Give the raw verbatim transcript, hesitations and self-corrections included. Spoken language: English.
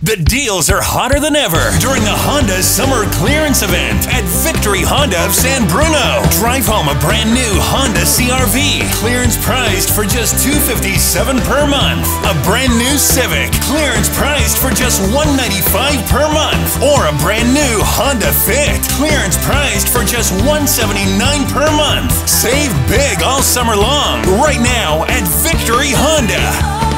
The deals are hotter than ever during the Honda Summer Clearance Event at Victory Honda of San Bruno. Drive home a brand new Honda C R V, clearance priced for just two hundred fifty-seven dollars per month. A brand new Civic, clearance priced for just one hundred ninety-five dollars per month. Or a brand new Honda Fit, clearance priced for just one hundred seventy-nine dollars per month. Save big all summer long, right now at Victory Honda.